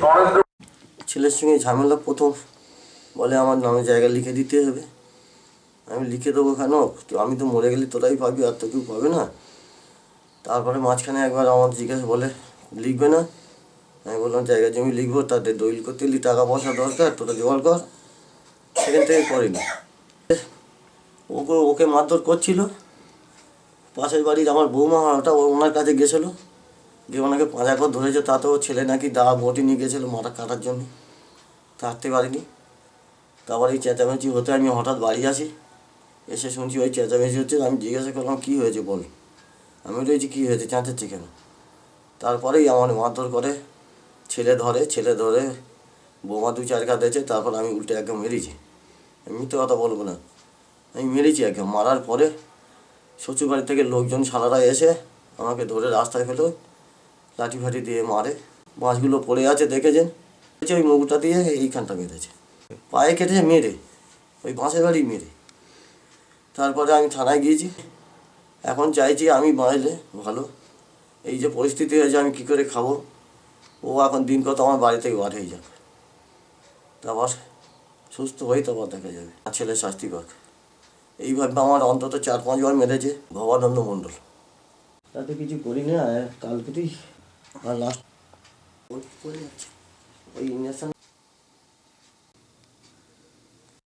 ছেলের সঙ্গে ঝামেলা প্রথম বলে আমার নামে জায়গা লিখে দিতে হবে। আমি লিখে দেবো কেন, আমি তো মরে গেলে তোরাই পাবি, আর তো কেউ পাবে না। তারপরে মাঝখানে একবার আমার জিজ্ঞাসা বলে লিখবে না, আমি বললাম জায়গা জমি লিখবো, তাদের দলিল করতে গেলে টাকা পয়সা দরকার, তোরা জোগাড় কর। সেখান থেকে করিনি। ওকে মারধর করছিল। পাশের বাড়ির আমার বৌমা ওটা ওনার কাছে গেছিলো, দিয়ে ওনাকে পাঁজা করে ধরেছে, তাতেও ছেলে নাকি বটি নিয়ে গেছিলো মাথা কাটার জন্য, থাকতে পারিনি। তারপর এই চেঁচামেচি হতে আমি হঠাৎ বাড়ি আসি, এসে শুনছি ওই চেঁচামেচি হচ্ছে। আমি জিজ্ঞাসা করলাম কী হয়েছে বল, আমি রয়েছি কী হয়েছে, চেঁচাচ্ছি কেন। তারপরেই আমার মারধর করে, ছেলে ধরে বোমা 2-4 দিয়েছে। তারপর আমি উল্টে একদম মেরেছি, আমি মিথ্যে কথা বলবো না, আমি মেরেছি একদম। মারার পরে শ্বশুরবাড়ি থেকে লোকজন সালারা এসে আমাকে ধরে রাস্তায় ফেলো, লাঠি ফাঠি দিয়ে মারে। বাঁশগুলো পড়ে আছে দেখেছেন, ওই মুখটা দিয়ে এইখানটা মেরেছে, পায়ে কেটেছে মেরে, ওই বাঁশের বাড়ি মেরে। তারপরে আমি থানায় গিয়েছি। এখন চাইছি আমি বাঁচলে ভালো, এই যে পরিস্থিতি হয়েছে আমি কী করে খাবো। ও এখন দিন কত আমার বাড়ি থেকে বার হয়ে যাবে, তারপর সুস্থ হয়ে তারপর দেখা যাবে। আর ছেলে শাস্তি পাক। এইভাবে আমার অন্তত 4-5 বার মেরেছে ভবানন্দ মণ্ডল। তাতে কিছু করি না, কালকেতেই আর লাস্ট ওই ইঞ্জেকশন